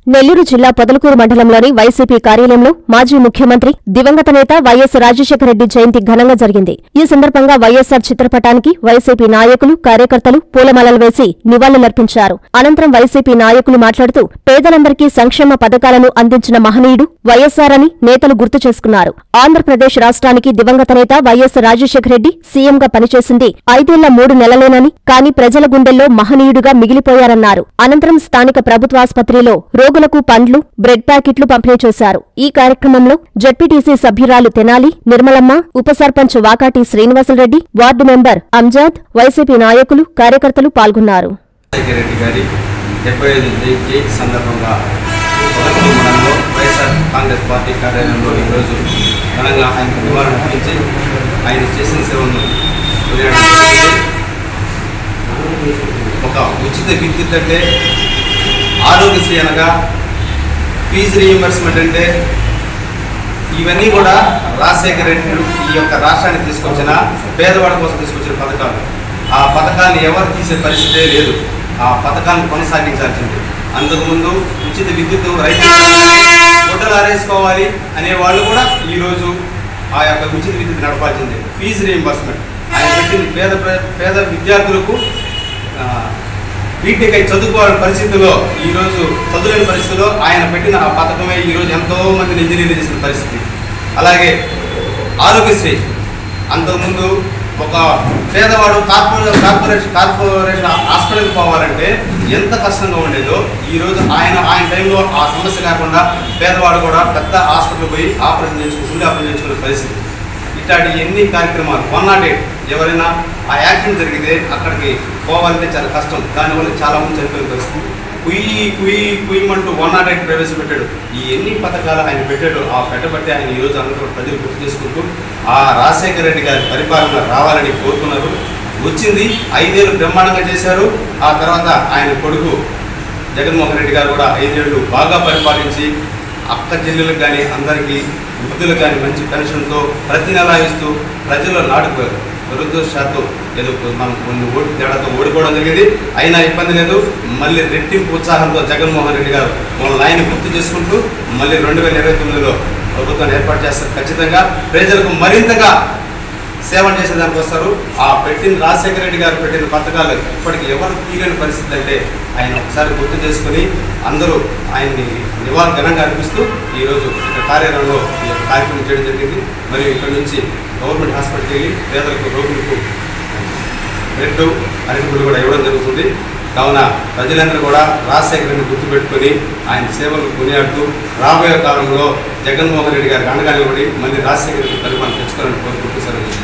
నెల్లూరు జిల్లా పొదలకూరు మండలంలోని వైసీపీ కార్యాలయంలో మాజీ ముఖ్యమంత్రి దివంగత నేత వైఎస్ రాజశేఖర రెడ్డి జయంతి ఘనంగా జరిగింది. ఈ సందర్భంగా వైఎస్సార్ చిత్రపటానికి వైసీపీ నాయకులు, కార్యకర్తలు పూలమాలలు వేసి నివాళులర్పించారు. అనంతరం వైసీపీ నాయకులు మాట్లాడుతూ పేదలందరికీ సంక్షేమ పథకాలను అందించిన మహనీయుడు వైఎస్సార్ అని నేతలు గుర్తు చేసుకున్నారు. ఆంధ్రప్రదేశ్ రాష్ట్రానికి దివంగత నేత వైఎస్ రాజశేఖర రెడ్డి సీఎంగా పనిచేసింది 5 ఏళ్ల 3 నెలలేనని, కానీ ప్రజల గుండెల్లో మహనీయుడుగా మిగిలిపోయారన్నారు. అనంతరం స్థానిక ప్రభుత్వాసుపత్రిలో రోగులకు పండ్లు, బ్రెడ్ ప్యాకెట్లు పంపిణీ చేశారు. ఈ కార్యక్రమంలో జెడ్పీటీసీ సభ్యురాలు తెనాలి నిర్మలమ్మ, ఉప సర్పంచ్ వాకాటి శ్రీనివాసరెడ్డి, వార్డు మెంబర్ అంజాద్, వైసీపీ నాయకులు, కార్యకర్తలు పాల్గొన్నారు. కాంగ్రెస్ పార్టీ కార్యాలయంలో ఈరోజు ఘనంగా ఆయనకు నివారణ అర్పించి ఆయన చేసిన సేవలను ఒక ఉచిత విద్యుత్ అంటే, ఆరోగ్యశ్రీ అనగా ఫీజు రీయింబర్స్మెంట్ అంటే, ఇవన్నీ కూడా రాజశేఖర రెడ్డి ఈ యొక్క రాష్ట్రానికి తీసుకొచ్చిన పేదవాడి కోసం తీసుకొచ్చిన పథకాలు. ఆ పథకాన్ని ఎవరు తీసే పరిస్థితే లేదు. ఆ పథకాన్ని కొనసాగించాల్సింది. అంతకుముందు ఉచిత విద్యుత్ రైతు గుడ్డలు ఆరేసుకోవాలి అనేవాళ్ళు కూడా ఈరోజు ఆ యొక్క ఉచిత విద్యుత్ నడపాల్సిందే. ఫీజు రీయింబర్స్మెంట్ ఆయన పెట్టింది పేద విద్యార్థులకు బీటెక్ అయి చదువుకోవాలని పరిస్థితుల్లో, ఈరోజు చదువులేని పరిస్థితుల్లో ఆయన పెట్టిన ఆ పథకమే ఈరోజు ఎంతో మందిని ఇంజనీరింగ్ చేసిన పరిస్థితి. అలాగే ఆరోగ్యశ్రీ, అంతకుముందు ఒక పేదవాడు కార్పొరేషన్ హాస్పిటల్కి పోవాలంటే ఎంత కష్టంగా ఉండేదో, ఈరోజు ఆయన టైంలో ఆ సమస్య కాకుండా పేదవాడు కూడా పెద్ద హాస్పిటల్ పోయి ఆపరేషన్ చేసుకునే పరిస్థితి. ఇట్లాంటి ఎన్ని కార్యక్రమాలు. 108 ఎవరైనా ఆ యాక్సిడెంట్ జరిగితే అక్కడికి పోవాలంటే చాలా కష్టం. దానివల్ల చాలా మంది చనిపోయిన పరిస్థితి. కుయ్యమంటూ 108 ప్రవేశపెట్టాడు. ఈ ఎన్ని పథకాలు ఆయన పెట్టాడు. ఆ పెట్టబట్టి ఆయన ఈరోజు అందరూ ప్రజలు గుర్తు చేసుకుంటూ ఆ రాజశేఖర రెడ్డి గారి పరిపాలన రావాలని కోరుకున్నారు. వచ్చింది. 5 ఏళ్ళు బ్రహ్మాండంగా చేశారు. ఆ తర్వాత ఆయన కొడుకు జగన్మోహన్ రెడ్డి గారు కూడా 5 ఏళ్ళు బాగా పరిపాలించి అక్క చెల్లెలకు కానీ అందరికీ వృద్ధులకు కానీ మంచి పెన్షన్తో ప్రతి నెల ఇస్తూ ప్రజల్లో నాటుకుపోయారు. దురదృష్టశాతం ఏదో మనం కొన్ని ఓటు తేడాతో ఓడిపోవడం జరిగింది. అయినా ఇబ్బంది లేదు. మళ్ళీ రెట్టింపు ఉత్సాహంతో జగన్మోహన్ రెడ్డి గారు వాళ్ళని ఆయన గుర్తు చేసుకుంటూ మళ్ళీ 2029లో ప్రభుత్వాన్ని ఏర్పాటు చేస్తారు. ఖచ్చితంగా ప్రజలకు మరింతగా సేవలు చేసేదానికి వస్తారు. ఆ రాజశేఖర రెడ్డి గారు పెట్టిన పథకాలు ఇప్పటికీ ఎవరు తీయలేని పరిస్థితి. అంటే ఆయన ఒకసారి గుర్తు చేసుకుని అందరూ ఆయన్ని ఘనంగా అనిపిస్తూ ఈరోజు ఇక్కడ కార్యాలయంలో ఈ కార్యక్రమం చేయడం జరిగింది. మరియు ఇక్కడ నుంచి గవర్నమెంట్ హాస్పిటల్కి వెళ్ళి పేదలకు, రోగులకు బ్రెడ్, అరటిపళ్ళు కూడా ఇవ్వడం జరుగుతుంది. కావున ప్రజలందరూ కూడా రాజశేఖర రెడ్డిని గుర్తుపెట్టుకుని ఆయన సేవలు కొనియాడుతూ రాబోయే కాలంలో జగన్మోహన్ రెడ్డి గారికి అండగా నిలబడి మళ్ళీ రాజశేఖర రెడ్డి పరిపాలన తెచ్చుకోవాలని కోరుకుంటూ సెలవు.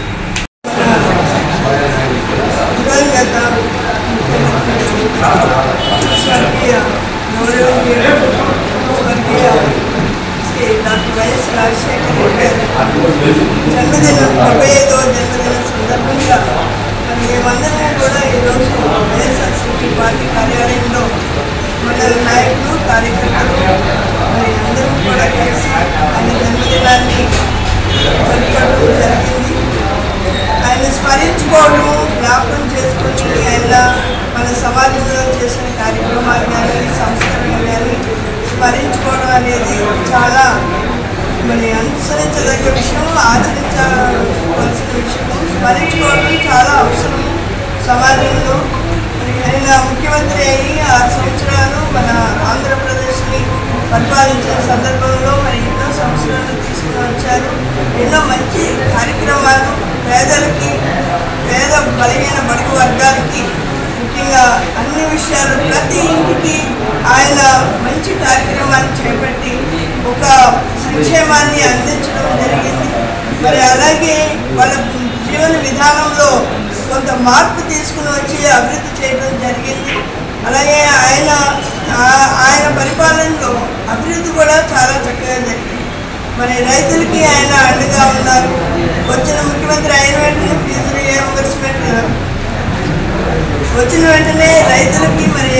డాక్టర్ వైఎస్ రాజశేఖర రెడ్డి జన్మదినం 75వ జన్మదిన సందర్భంగా మేమందరం కూడా ఈరోజు వైఎస్ఆర్సీపీ పార్టీ కార్యాలయంలో మండల నాయకులు, కార్యకర్తలు మరి అందరం కూడా కలిసి ఆయన జన్మదినాన్ని జరుపుకోవడం జరిగింది. ఆయన స్మరించుకోవడము, జ్ఞాపకం చేసుకొని ఆయన మన సమాజంలో చేసిన కార్యక్రమాలు కానీ, సంస్కరణలు కానీ స్మరించుకోవడం అనేది చాలా మరి అనుసరించదగ్గ విషయం, ఆచరించవలసిన విషయం. స్మరించుకోవడం చాలా అవసరం సమాజంలో. ఆయన ముఖ్యమంత్రి అయ్యి 6 సంవత్సరాలు మన ఆంధ్రప్రదేశ్ని పరిపాలించిన సందర్భంలో మరి ఎన్నో సంవత్సరాలు తీసుకుని వచ్చారు. ఎన్నో మంచి కార్యక్రమాలు పేదలకి, పేద బలహీన బడుగు వర్గాలకి ముఖ్యంగా అన్ని విషయాలు ప్రతి ఇంటికి ఆయన మంచి కార్యక్రమాన్ని చేపట్టి ఒక సంక్షేమాన్ని అందించడం జరిగింది. మరి అలాగే వాళ్ళ జీవన విధానంలో కొంత మార్పు తీసుకుని వచ్చి అభివృద్ధి చేయడం జరిగింది. అలాగే ఆయన పరిపాలనలో అభివృద్ధి కూడా చాలా చక్కగా జరిగింది. మరి రైతులకి ఆయన అండగా ఉన్నారు. వచ్చిన ముఖ్యమంత్రి అయిన వెంటనే ఫీజు రీయింబర్స్మెంట్ వచ్చిన వెంటనే రైతులకి మరి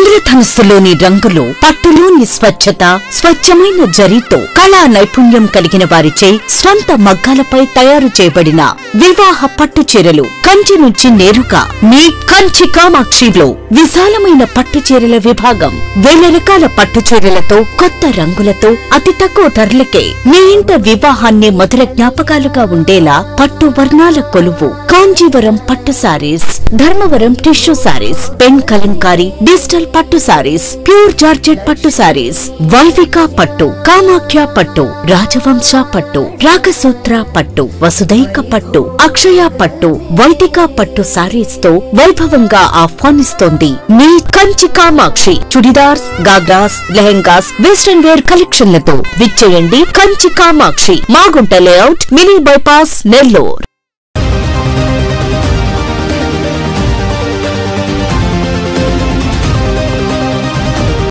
ఇంద్రధనుస్సులోని రంగులు, పట్టులోని స్వచ్ఛత, స్వచ్ఛమైన జరీతో కళా నైపుణ్యం కలిగిన వారిచే స్వంత మగ్గాలపై తయారు చేయబడిన వివాహ పట్టు చీరలు కంచి నుంచి నేరుగా మీ కంచి కామాక్షిలో విశాలమైన పట్టు చీరల విభాగం. వేల రకాల పట్టు చీరలతో, కొత్త రంగులతో, అతి తక్కువ ధరలకే మీ ఇంట వివాహాన్ని మధుర జ్ఞాపకాలుగా ఉండేలా పట్టు వర్ణాల కొలువు కాంజీవరం పట్టు sarees, Dharmavaram tissue sarees, pen Kalamkari, digital పట్టు సారీస్, ప్యూర్ జార్జెట్ పట్టు సారీస్, వైవిక పట్టు, కామాఖ్య పట్టు, రాజవంశ పట్టు, రాగసూత్ర పట్టు, వసుదైక పట్టు, అక్షయ పట్టు, వైదిక పట్టు సారీస్ తో వైభవంగా ఆహ్వానిస్తోంది మీ కంచి కామాక్షి. చుడిదార్స్, గాగ్రాస్, లెహెంగాస్, వెస్టర్న్ వేర్ కలెక్షన్లతో విచ్చేయండి Kanchi Kamakshi, Magunta layout, mini bypass, Nellore.